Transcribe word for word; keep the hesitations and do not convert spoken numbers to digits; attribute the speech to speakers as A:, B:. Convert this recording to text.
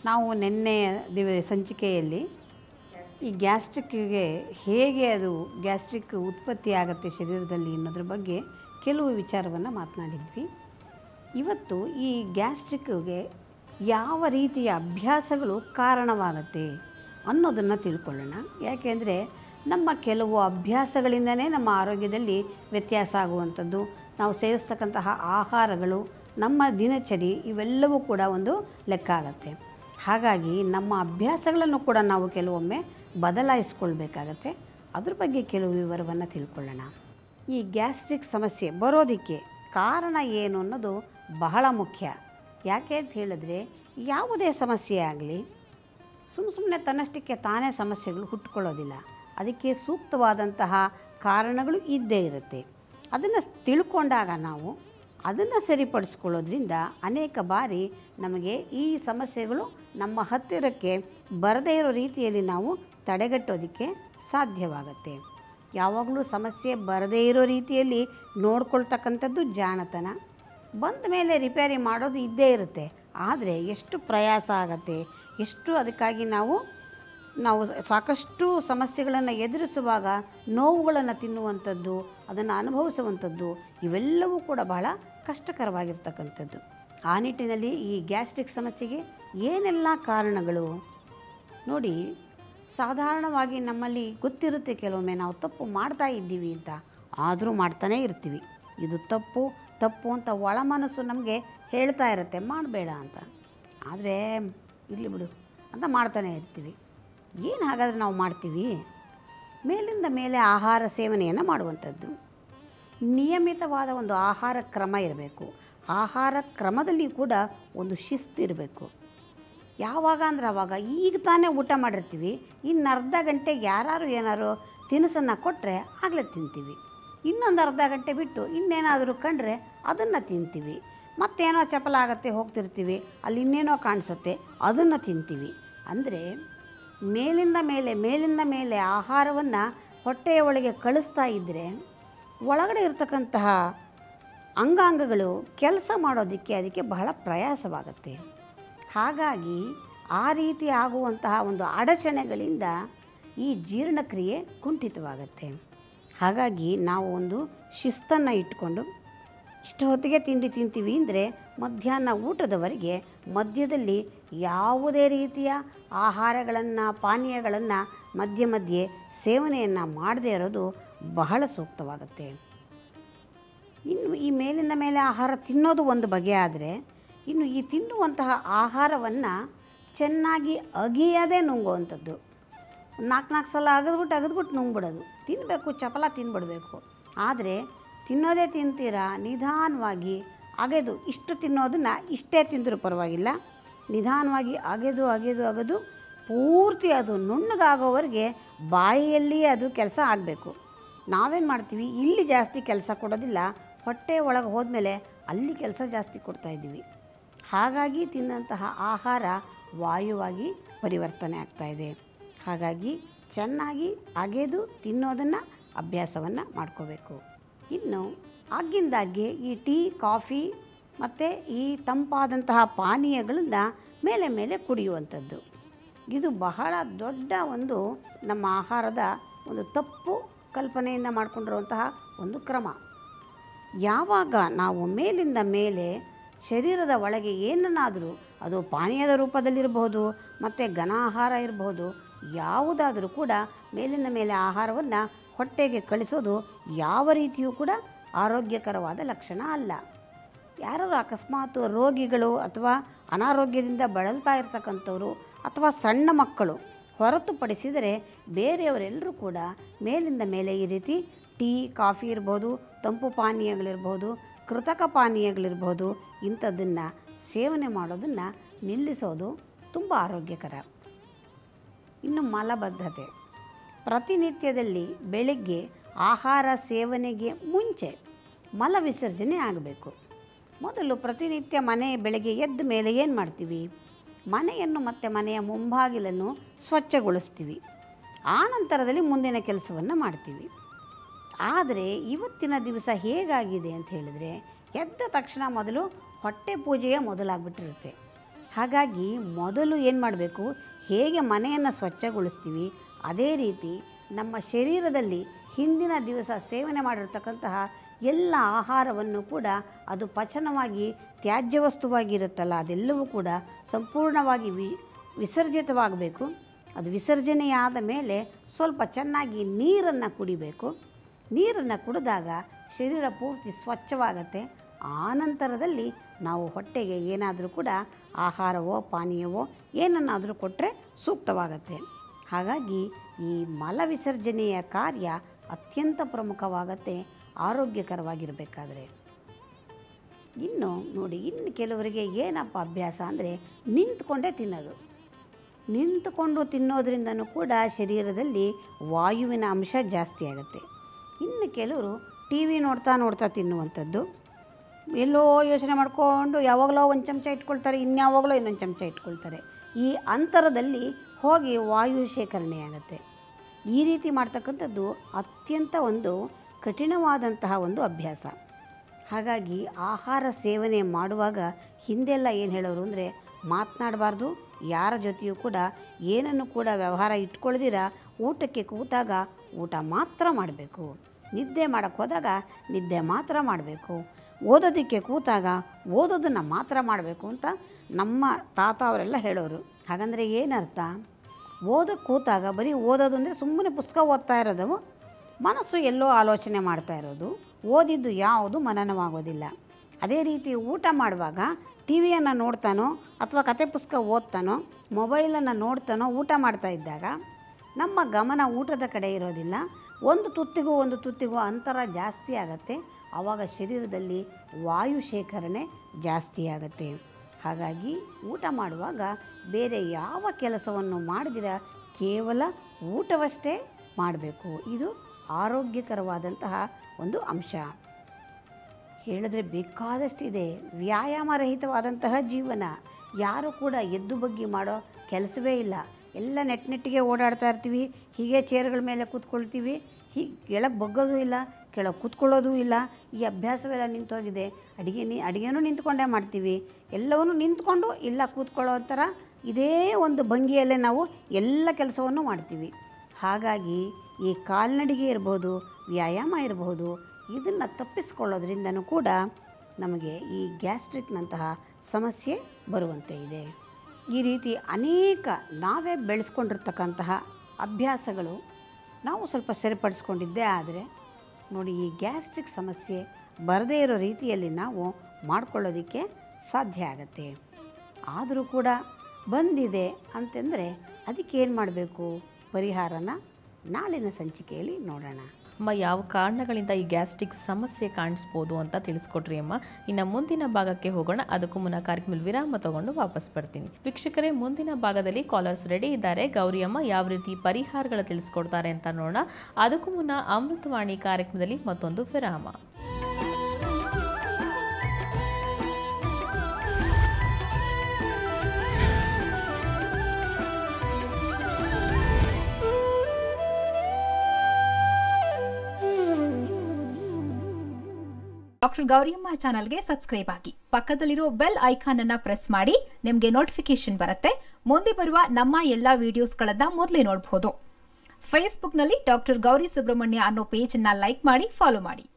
A: ನಾವು ನಿನ್ನೆ ದಿವ ಸಂಚಿಕೆಯಲ್ಲಿ ಈ ಗ್ಯಾಸ್ಟ್ರಿಕ್ಕಿಗೆ ಹೇಗೆ ಅದು ಗ್ಯಾಸ್ಟ್ರಿಕ್ ಉತ್ಪತ್ತಿ ಆಗುತ್ತೆ ಶರೀರದಲ್ಲಿ ಅನ್ನೋದ್ರ ಬಗ್ಗೆ ಕೆಲವು ವಿಚಾರವನ್ನು ಮಾತನಾಡಿದ್ವಿ. ಇವತ್ತು ಈ ಗ್ಯಾಸ್ಟ್ರಿಕ್ಕಿಗೆ ಯಾವ ರೀತಿಯ ಅಭ್ಯಾಸಗಳು ಕಾರಣವಾಗುತ್ತೆ ಅನ್ನೋದನ್ನು ತಿಳ್ಕೊಳ್ಳೋಣ. ಯಾಕೆಂದರೆ ನಮ್ಮ ಕೆಲವು ಅಭ್ಯಾಸಗಳಿಂದನೇ ನಮ್ಮ ಆರೋಗ್ಯದಲ್ಲಿ ವ್ಯತ್ಯಾಸ ಆಗುವಂಥದ್ದು, ನಾವು ಸೇವಿಸ್ತಕ್ಕಂತಹ ಆಹಾರಗಳು, ನಮ್ಮ ದಿನಚರಿ ಇವೆಲ್ಲವೂ ಕೂಡ ಒಂದು ಲೆಕ್ಕ ಆಗುತ್ತೆ. ಹಾಗಾಗಿ ನಮ್ಮ ಅಭ್ಯಾಸಗಳನ್ನು ಕೂಡ ನಾವು ಕೆಲವೊಮ್ಮೆ ಬದಲಾಯಿಸ್ಕೊಳ್ಬೇಕಾಗತ್ತೆ. ಅದ್ರ ಬಗ್ಗೆ ಕೆಲವು ವಿವರವನ್ನು ತಿಳ್ಕೊಳ್ಳೋಣ. ಈ ಗ್ಯಾಸ್ಟ್ರಿಕ್ ಸಮಸ್ಯೆ ಬರೋದಕ್ಕೆ ಕಾರಣ ಏನು ಅನ್ನೋದು ಬಹಳ ಮುಖ್ಯ. ಯಾಕೆ ಅಂತ ಹೇಳಿದ್ರೆ, ಯಾವುದೇ ಸಮಸ್ಯೆ ಆಗಲಿ ಸುಮ್ಮ ಸುಮ್ಮನೆ ತನ್ನಷ್ಟಕ್ಕೆ ತಾನೇ ಸಮಸ್ಯೆಗಳು ಹುಟ್ಟುಕೊಳ್ಳೋದಿಲ್ಲ. ಅದಕ್ಕೆ ಸೂಕ್ತವಾದಂತಹ ಕಾರಣಗಳು ಇದ್ದೇ ಇರುತ್ತೆ. ಅದನ್ನು ತಿಳ್ಕೊಂಡಾಗ ನಾವು ಅದನ್ನು ಸರಿಪಡಿಸ್ಕೊಳ್ಳೋದ್ರಿಂದ ಅನೇಕ ಬಾರಿ ನಮಗೆ ಈ ಸಮಸ್ಯೆಗಳು ನಮ್ಮ ಹತ್ತಿರಕ್ಕೆ ಬರದೇ ಇರೋ ರೀತಿಯಲ್ಲಿ ನಾವು ತಡೆಗಟ್ಟೋದಕ್ಕೆ ಸಾಧ್ಯವಾಗುತ್ತೆ. ಯಾವಾಗಲೂ ಸಮಸ್ಯೆ ಬರದೇ ಇರೋ ರೀತಿಯಲ್ಲಿ ನೋಡ್ಕೊಳ್ತಕ್ಕಂಥದ್ದು ಜಾಣತನ. ಬಂದ ಮೇಲೆ ರಿಪೇರಿ ಮಾಡೋದು ಇದ್ದೇ ಇರುತ್ತೆ. ಆದರೆ ಎಷ್ಟು ಪ್ರಯಾಸ ಆಗುತ್ತೆ, ಎಷ್ಟು ಅದಕ್ಕಾಗಿ ನಾವು ನಾವು ಸಾಕಷ್ಟು ಸಮಸ್ಯೆಗಳನ್ನು ಎದುರಿಸುವಾಗ ನೋವುಗಳನ್ನು ತಿನ್ನುವಂಥದ್ದು, ಅದನ್ನು ಅನುಭವಿಸುವಂಥದ್ದು ಇವೆಲ್ಲವೂ ಕೂಡ ಬಹಳ ಕಷ್ಟಕರವಾಗಿರ್ತಕ್ಕಂಥದ್ದು. ಆ ನಿಟ್ಟಿನಲ್ಲಿ ಈ ಗ್ಯಾಸ್ಟ್ರಿಕ್ ಸಮಸ್ಯೆಗೆ ಏನೆಲ್ಲ ಕಾರಣಗಳು ನೋಡಿ. ಸಾಧಾರಣವಾಗಿ ನಮ್ಮಲ್ಲಿ ಗೊತ್ತಿರುತ್ತೆ ಕೆಲವೊಮ್ಮೆ ನಾವು ತಪ್ಪು ಮಾಡ್ತಾ ಇದ್ದೀವಿ ಅಂತ, ಆದರೂ ಮಾಡ್ತಾನೇ ಇರ್ತೀವಿ. ಇದು ತಪ್ಪು ತಪ್ಪು ಅಂತ ಒಳ ಮನಸ್ಸು ನಮಗೆ ಹೇಳ್ತಾ ಇರುತ್ತೆ, ಮಾಡಬೇಡ ಅಂತ. ಆದರೆ ಇರಲಿ ಬಿಡು ಅಂತ ಮಾಡ್ತಾನೇ ಇರ್ತೀವಿ. ಏನು ಹಾಗಾದರೆ ನಾವು ಮಾಡ್ತೀವಿ? ಮೇಲಿಂದ ಮೇಲೆ ಆಹಾರ ಸೇವನೆಯನ್ನು ಮಾಡುವಂಥದ್ದು, ನಿಯಮಿತವಾದ ಒಂದು ಆಹಾರ ಕ್ರಮ ಇರಬೇಕು. ಆಹಾರ ಕ್ರಮದಲ್ಲಿ ಕೂಡ ಒಂದು ಶಿಸ್ತು ಇರಬೇಕು. ಯಾವಾಗ ಅಂದ್ರೆ ಆವಾಗ, ಈಗ ತಾನೇ ಊಟ ಮಾಡಿರ್ತೀವಿ, ಇನ್ನು ಅರ್ಧ ಗಂಟೆಗೆ ಯಾರು ಏನಾರು ತಿನಿಸನ್ನು ಕೊಟ್ಟರೆ ಆಗಲೇ ತಿಂತೀವಿ. ಇನ್ನೊಂದು ಅರ್ಧ ಗಂಟೆ ಬಿಟ್ಟು ಇನ್ನೇನಾದರೂ ಕಂಡ್ರೆ ಅದನ್ನು ತಿಂತೀವಿ. ಮತ್ತೇನೋ ಚಪಲ ಆಗುತ್ತೆ, ಹೋಗ್ತಿರ್ತೀವಿ, ಅಲ್ಲಿ ಇನ್ನೇನೋ ಕಾಣಿಸುತ್ತೆ, ಅದನ್ನು ತಿಂತೀವಿ. ಅಂದರೆ ಮೇಲಿಂದ ಮೇಲೆ ಮೇಲಿಂದ ಮೇಲೆ ಆಹಾರವನ್ನು ಹೊಟ್ಟೆಯ ಒಳಗೆ ಕಳಿಸ್ತಾ ಇದ್ದರೆ ಒಳಗಡೆ ಇರತಕ್ಕಂತಹ ಅಂಗಾಂಗಗಳು ಕೆಲಸ ಮಾಡೋದಕ್ಕೆ ಅದಕ್ಕೆ ಬಹಳ ಪ್ರಯಾಸವಾಗುತ್ತೆ. ಹಾಗಾಗಿ ಆ ರೀತಿ ಆಗುವಂತಹ ಒಂದು ಅಡಚಣೆಗಳಿಂದ ಈ ಜೀರ್ಣಕ್ರಿಯೆ ಕುಂಠಿತವಾಗುತ್ತೆ. ಹಾಗಾಗಿ ನಾವು ಒಂದು ಶಿಸ್ತನ್ನು ಇಟ್ಕೊಂಡು ಇಷ್ಟು ಹೊತ್ತಿಗೆ ತಿಂಡಿ ತಿಂತೀವಿ ಅಂದರೆ ಮಧ್ಯಾಹ್ನ ಊಟದವರೆಗೆ ಮಧ್ಯದಲ್ಲಿ ಯಾವುದೇ ರೀತಿಯ ಆಹಾರಗಳನ್ನು ಪಾನೀಯಗಳನ್ನು ಮಧ್ಯೆ ಮಧ್ಯೆ ಸೇವನೆಯನ್ನು ಮಾಡದೇ ಇರೋದು ಬಹಳ ಸೂಕ್ತವಾಗುತ್ತೆ. ಇನ್ನು ಈ ಮೇಲಿಂದ ಮೇಲೆ ಆಹಾರ ತಿನ್ನೋದು ಒಂದು ಬಗೆ ಆದರೆ, ಇನ್ನು ಈ ತಿನ್ನುವಂತಹ ಆಹಾರವನ್ನು ಚೆನ್ನಾಗಿ ಅಗಿಯದೇ ನುಂಗುವಂಥದ್ದು. ನಾಲ್ಕು ನಾಲ್ಕು ಸಲ ಅಗದ್ಬಿಟ್ಟು ಅಗದ್ಬಿಟ್ಟು ನುಂಗ್ಬಿಡೋದು. ತಿನ್ನಬೇಕು, ಚಪಲ ತಿನ್ಬಿಡಬೇಕು. ಆದರೆ ತಿನ್ನೋದೇ ತಿಂತೀರಾ, ನಿಧಾನವಾಗಿ ಅಗೆದು, ಇಷ್ಟು ತಿನ್ನೋದನ್ನು ಇಷ್ಟೇ ತಿಂದರೂ ಪರವಾಗಿಲ್ಲ, ನಿಧಾನವಾಗಿ ಅಗೆದು ಅಗೆದು ಅಗೆದು ಪೂರ್ತಿ ಅದು ನುಣ್ಣಗಾಗೋವರೆಗೆ ಬಾಯಿಯಲ್ಲಿಯೇ ಅದು ಕೆಲಸ ಆಗಬೇಕು. ನಾವೇನು ಮಾಡ್ತೀವಿ, ಇಲ್ಲಿ ಜಾಸ್ತಿ ಕೆಲಸ ಕೊಡೋದಿಲ್ಲ, ಹೊಟ್ಟೆ ಒಳಗೆ ಹೋದ್ಮೇಲೆ ಅಲ್ಲಿ ಕೆಲಸ ಜಾಸ್ತಿ ಕೊಡ್ತಾಯಿದ್ದೀವಿ. ಹಾಗಾಗಿ ತಿನ್ನಂತಹ ಆಹಾರ ವಾಯುವಾಗಿ ಪರಿವರ್ತನೆ ಆಗ್ತಾಯಿದೆ. ಹಾಗಾಗಿ ಚೆನ್ನಾಗಿ ಅಗೆದು ತಿನ್ನೋದನ್ನು ಅಭ್ಯಾಸವನ್ನು ಮಾಡ್ಕೋಬೇಕು. ಇನ್ನು ಆಗಿಂದಾಗ್ಗೆ ಈ ಟೀ, ಕಾಫಿ ಮತ್ತು ಈ ತಂಪಾದಂತಹ ಪಾನೀಯಗಳನ್ನು ಮೇಲೆ ಮೇಲೆ ಕುಡಿಯುವಂಥದ್ದು, ಇದು ಬಹಳ ದೊಡ್ಡ ಒಂದು ನಮ್ಮ ಆಹಾರದ ಒಂದು ತಪ್ಪು ಕಲ್ಪನೆಯಿಂದ ಮಾಡಿಕೊಂಡಿರುವಂತಹ ಒಂದು ಕ್ರಮ. ಯಾವಾಗ ನಾವು ಮೇಲಿಂದ ಮೇಲೆ ಶರೀರದ ಒಳಗೆ ಏನನ್ನಾದರೂ, ಅದು ಪಾನೀಯದ ರೂಪದಲ್ಲಿರಬಹುದು ಮತ್ತು ಘನ ಆಹಾರ ಇರಬಹುದು, ಯಾವುದಾದರೂ ಕೂಡ ಮೇಲಿನ ಮೇಲೆ ಆಹಾರವನ್ನು ಹೊಟ್ಟೆಗೆ ಕಳಿಸೋದು ಯಾವ ರೀತಿಯೂ ಕೂಡ ಆರೋಗ್ಯಕರವಾದ ಲಕ್ಷಣ ಅಲ್ಲ. ಯಾರು ಅಕಸ್ಮಾತ್ ರೋಗಿಗಳು ಅಥವಾ ಅನಾರೋಗ್ಯದಿಂದ ಬಳಲ್ತಾ ಇರ್ತಕ್ಕಂಥವ್ರು ಅಥವಾ ಸಣ್ಣ ಮಕ್ಕಳು ಹೊರತುಪಡಿಸಿದರೆ ಬೇರೆಯವರೆಲ್ಲರೂ ಕೂಡ ಮೇಲಿಂದ ಮೇಲೆ ಈ ರೀತಿ ಟೀ, ಕಾಫಿ ಇರ್ಬೋದು, ತಂಪು ಪಾನೀಯಗಳಿರ್ಬೋದು, ಕೃತಕ ಪಾನೀಯಗಳಿರ್ಬೋದು, ಇಂಥದ್ದನ್ನು ಸೇವನೆ ಮಾಡೋದನ್ನು ನಿಲ್ಲಿಸೋದು ತುಂಬ ಆರೋಗ್ಯಕರ. ಇನ್ನು ಮಲಬದ್ಧತೆ, ಪ್ರತಿನಿತ್ಯದಲ್ಲಿ ಬೆಳಗ್ಗೆ ಆಹಾರ ಸೇವನೆಗೆ ಮುಂಚೆ ಮಲ ವಿಸರ್ಜನೆ ಆಗಬೇಕು. ಮೊದಲು ಪ್ರತಿನಿತ್ಯ ಮನೆ ಬೆಳಗ್ಗೆ ಎದ್ದ ಮೇಲೆ ಏನು ಮಾಡ್ತೀವಿ, ಮನೆಯನ್ನು ಮತ್ತು ಮನೆಯ ಮುಂಭಾಗಿಲನ್ನು ಸ್ವಚ್ಛಗೊಳಿಸ್ತೀವಿ. ಆ ನಂತರದಲ್ಲಿ ಮುಂದಿನ ಕೆಲಸವನ್ನು ಮಾಡ್ತೀವಿ. ಆದರೆ ಇವತ್ತಿನ ದಿವಸ ಹೇಗಾಗಿದೆ ಅಂತ ಹೇಳಿದರೆ, ಎದ್ದ ತಕ್ಷಣ ಮೊದಲು ಹೊಟ್ಟೆ ಪೂಜೆಯೇ ಮೊದಲಾಗ್ಬಿಟ್ಟಿರುತ್ತೆ. ಹಾಗಾಗಿ ಮೊದಲು ಏನು ಮಾಡಬೇಕು, ಹೇಗೆ ಮನೆಯನ್ನು ಸ್ವಚ್ಛಗೊಳಿಸ್ತೀವಿ ಅದೇ ರೀತಿ ನಮ್ಮ ಶರೀರದಲ್ಲಿ ಹಿಂದಿನ ದಿವಸ ಸೇವನೆ ಮಾಡಿರ್ತಕ್ಕಂತಹ ಎಲ್ಲ ಆಹಾರವನ್ನು ಕೂಡ ಅದು ಪಚನವಾಗಿ ತ್ಯಾಜ್ಯ ವಸ್ತುವಾಗಿರುತ್ತಲ್ಲ ಅದೆಲ್ಲವೂ ಕೂಡ ಸಂಪೂರ್ಣವಾಗಿ ವಿ ವಿಸರ್ಜಿತವಾಗಬೇಕು. ಅದು ವಿಸರ್ಜನೆಯಾದ ಮೇಲೆ ಸ್ವಲ್ಪ ಚೆನ್ನಾಗಿ ನೀರನ್ನು ಕುಡಿಬೇಕು. ನೀರನ್ನು ಕುಡಿದಾಗ ಶರೀರ ಪೂರ್ತಿ ಸ್ವಚ್ಛವಾಗತ್ತೆ. ಆನಂತರದಲ್ಲಿ ನಾವು ಹೊಟ್ಟೆಗೆ ಏನಾದರೂ ಕೂಡ ಆಹಾರವೋ ಪಾನೀಯವೋ ಏನನ್ನಾದರೂ ಕೊಟ್ಟರೆ ಸೂಕ್ತವಾಗತ್ತೆ. ಹಾಗಾಗಿ ಈ ಮಲ ವಿಸರ್ಜನೆಯ ಕಾರ್ಯ ಅತ್ಯಂತ ಪ್ರಮುಖವಾಗತ್ತೆ ಆರೋಗ್ಯಕರವಾಗಿರಬೇಕಾದ್ರೆ. ಇನ್ನು ನೋಡಿ, ಇನ್ನು ಕೆಲವರಿಗೆ ಏನಪ್ಪ ಅಭ್ಯಾಸ ಅಂದರೆ ನಿಂತ್ಕೊಂಡೇ ತಿನ್ನೋದು. ನಿಂತುಕೊಂಡು ತಿನ್ನೋದ್ರಿಂದನೂ ಕೂಡ ಶರೀರದಲ್ಲಿ ವಾಯುವಿನ ಅಂಶ ಜಾಸ್ತಿ ಆಗುತ್ತೆ. ಇನ್ನು ಕೆಲವರು ಟಿ ವಿ ನೋಡ್ತಾ ನೋಡ್ತಾ ತಿನ್ನುವಂಥದ್ದು, ಎಲ್ಲೋ ಯೋಚನೆ ಮಾಡಿಕೊಂಡು ಯಾವಾಗಲೋ ಒಂದು ಚಮಚ ಇಟ್ಕೊಳ್ತಾರೆ, ಇನ್ಯಾವಾಗಲೋ ಇನ್ನೊಂದು ಚಮಚ ಇಟ್ಕೊಳ್ತಾರೆ. ಈ ಅಂತರದಲ್ಲಿ ಹೋಗಿ ವಾಯು ಶೇಖರಣೆ ಆಗುತ್ತೆ. ಈ ರೀತಿ ಮಾಡ್ತಕ್ಕಂಥದ್ದು ಅತ್ಯಂತ ಒಂದು ಕಠಿಣವಾದಂತಹ ಒಂದು ಅಭ್ಯಾಸ. ಹಾಗಾಗಿ ಆಹಾರ ಸೇವನೆ ಮಾಡುವಾಗ ಹಿಂದೆಲ್ಲ ಏನು ಹೇಳೋರು ಅಂದರೆ, ಮಾತನಾಡಬಾರ್ದು, ಯಾರ ಜೊತೆಯೂ ಕೂಡ ಏನನ್ನು ಕೂಡ ವ್ಯವಹಾರ ಇಟ್ಕೊಳ್ದಿರ ಊಟಕ್ಕೆ ಕೂತಾಗ ಊಟ ಮಾತ್ರ ಮಾಡಬೇಕು, ನಿದ್ದೆ ಮಾಡೋಕ್ಕೆ ಹೋದಾಗ ನಿದ್ದೆ ಮಾತ್ರ ಮಾಡಬೇಕು, ಓದೋದಕ್ಕೆ ಕೂತಾಗ ಓದೋದನ್ನು ಮಾತ್ರ ಮಾಡಬೇಕು ಅಂತ ನಮ್ಮ ತಾತ ಅವರೆಲ್ಲ ಹೇಳೋರು. ಹಾಗಂದರೆ ಏನರ್ಥ? ಓದೋಕ್ಕೆ ಕೂತಾಗ ಬರೀ ಓದೋದು ಅಂದರೆ ಸುಮ್ಮನೆ ಪುಸ್ತಕ ಓದ್ತಾ ಇರೋದು, ಮನಸ್ಸು ಎಲ್ಲೋ ಆಲೋಚನೆ ಮಾಡ್ತಾ ಇರೋದು, ಓದಿದ್ದು ಯಾವುದು ಮನನವಾಗೋದಿಲ್ಲ. ಅದೇ ರೀತಿ ಊಟ ಮಾಡುವಾಗ ಟಿ ವಿಯನ್ನು ನೋಡ್ತಾನೋ ಅಥವಾ ಕತೆ ಪುಸ್ತಕ ಓದ್ತಾನೋ ಮೊಬೈಲನ್ನು ನೋಡ್ತಾನೋ ಊಟ ಮಾಡ್ತಾ ಇದ್ದಾಗ ನಮ್ಮ ಗಮನ ಊಟದ ಕಡೆ ಇರೋದಿಲ್ಲ. ಒಂದು ತುತ್ತಿಗೂ ಒಂದು ತುತ್ತಿಗೂ ಅಂತರ ಜಾಸ್ತಿ ಆಗುತ್ತೆ. ಆವಾಗ ಶರೀರದಲ್ಲಿ ವಾಯು ಶೇಖರಣೆ ಜಾಸ್ತಿ ಆಗುತ್ತೆ. ಹಾಗಾಗಿ ಊಟ ಮಾಡುವಾಗ ಬೇರೆ ಯಾವ ಕೆಲಸವನ್ನು ಮಾಡದಿರ ಕೇವಲ ಊಟವಷ್ಟೇ ಮಾಡಬೇಕು. ಇದು ಆರೋಗ್ಯಕರವಾದಂತಹ ಒಂದು ಅಂಶ. ಹೇಳಿದ್ರೆ ಬೇಕಾದಷ್ಟಿದೆ. ವ್ಯಾಯಾಮರಹಿತವಾದಂತಹ ಜೀವನ. ಯಾರು ಕೂಡ ಎದ್ದು ಬಗ್ಗಿ ಮಾಡೋ ಕೆಲಸವೇ ಇಲ್ಲ. ಎಲ್ಲ ನೆಟ್ ನೆಟ್ಟಿಗೆ ಓಡಾಡ್ತಾ ಇರ್ತೀವಿ, ಹೀಗೆ ಚೇರ್ಗಳ ಮೇಲೆ ಕೂತ್ಕೊಳ್ತೀವಿ, ಹೀಗೆ ಕೆಳಗೆ ಬಗ್ಗೋದು ಇಲ್ಲ, ಕೆಳಗೆ ಕೂತ್ಕೊಳ್ಳೋದು ಇಲ್ಲ. ಈ ಅಭ್ಯಾಸವೆಲ್ಲ ನಿಂತೋಗಿದೆ. ಅಡುಗೆ ನೀ ಅಡುಗೆನೂ ನಿಂತ್ಕೊಂಡೇ ಮಾಡ್ತೀವಿ, ಎಲ್ಲವನ್ನೂ ನಿಂತ್ಕೊಂಡು ಇಲ್ಲ ಕೂತ್ಕೊಳ್ಳೋ ಥರ ಇದೇ ಒಂದು ಭಂಗಿಯಲ್ಲೇ ನಾವು ಎಲ್ಲ ಕೆಲಸವನ್ನು ಮಾಡ್ತೀವಿ. ಹಾಗಾಗಿ ಈ ಕಾಲ್ನಡಿಗೆ ಇರ್ಬೋದು, ವ್ಯಾಯಾಮ ಇರಬಹುದು, ಇದನ್ನು ತಪ್ಪಿಸ್ಕೊಳ್ಳೋದ್ರಿಂದನೂ ಕೂಡ ನಮಗೆ ಈ ಗ್ಯಾಸ್ಟ್ರಿಕ್ನಂತಹ ಸಮಸ್ಯೆ ಬರುವಂತೆ ಇದೆ. ಈ ರೀತಿ ಅನೇಕ ನಾವೇ ಬೆಳೆಸ್ಕೊಂಡಿರ್ತಕ್ಕಂತಹ ಅಭ್ಯಾಸಗಳು ನಾವು ಸ್ವಲ್ಪ ಸರಿಪಡಿಸ್ಕೊಂಡಿದ್ದೇ ಆದರೆ ನೋಡಿ ಈ ಗ್ಯಾಸ್ಟ್ರಿಕ್ ಸಮಸ್ಯೆ ಬರದೇ ಇರೋ ರೀತಿಯಲ್ಲಿ ನಾವು ಮಾಡ್ಕೊಳ್ಳೋದಕ್ಕೆ ಸಾಧ್ಯ ಆಗುತ್ತೆ. ಆದರೂ ಕೂಡ ಬಂದಿದೆ ಅಂತಂದರೆ ಅದಕ್ಕೆ ಏನು ಮಾಡಬೇಕು? ಪರಿಹಾರನ ನಾಳಿನ ಸಂಚಿಕೆಯಲ್ಲಿ ನೋಡೋಣ.
B: ಅಮ್ಮ, ಯಾವ ಕಾರಣಗಳಿಂದ ಈ ಗ್ಯಾಸ್ಟ್ರಿಕ್ ಸಮಸ್ಯೆ ಕಾಣಿಸ್ಬೋದು ಅಂತ ತಿಳಿಸ್ಕೊಟ್ರಿ ಅಮ್ಮ. ಇನ್ನು ಮುಂದಿನ ಭಾಗಕ್ಕೆ ಹೋಗೋಣ. ಅದಕ್ಕೂ ಮುನ್ನ ಕಾರ್ಯಕ್ರಮದಲ್ಲಿ ವಿರಾಮ ತಗೊಂಡು ವಾಪಸ್ ಬರ್ತೀನಿ. ವೀಕ್ಷಕರೇ, ಮುಂದಿನ ಭಾಗದಲ್ಲಿ ಕಾಲರ್ಸ್ ರೆಡಿ ಇದ್ದಾರೆ. ಗೌರಿ ಅಮ್ಮ ಯಾವ ರೀತಿ ಪರಿಹಾರಗಳು ತಿಳಿಸ್ಕೊಡ್ತಾರೆ ಅಂತ ನೋಡೋಣ. ಅದಕ್ಕೂ ಮುನ್ನ ಅಮೃತವಾಣಿ ಕಾರ್ಯಕ್ರಮದಲ್ಲಿ ಮತ್ತೊಂದು ವಿರಾಮ.
C: ಡಾಕ್ಟರ್ ಗೌರಿಯಮ್ಮ ಚಾನಲ್ಗೆ ಸಬ್ಸ್ಕ್ರೈಬ್ ಆಗಿ, ಪಕ್ಕದಲ್ಲಿರೋ ಬೆಲ್ ಐಕಾನ್ ಅನ್ನ ಪ್ರೆಸ್ ಮಾಡಿ. ನಿಮಗೆ ನೋಟಿಫಿಕೇಶನ್ ಬರುತ್ತೆ. ಮುಂದೆ ಬರುವ ನಮ್ಮ ಎಲ್ಲಾ ವಿಡಿಯೋಸ್ಗಳನ್ನ ಮೊದಲೇ ನೋಡಬಹುದು. ಫೇಸ್ಬುಕ್ನಲ್ಲಿ ಡಾಕ್ಟರ್ ಗೌರಿ ಸುಬ್ರಹ್ಮಣ್ಯ ಅನ್ನೋ ಪೇಜ್ ಅನ್ನ ಲೈಕ್ ಮಾಡಿ, ಫಾಲೋ ಮಾಡಿ.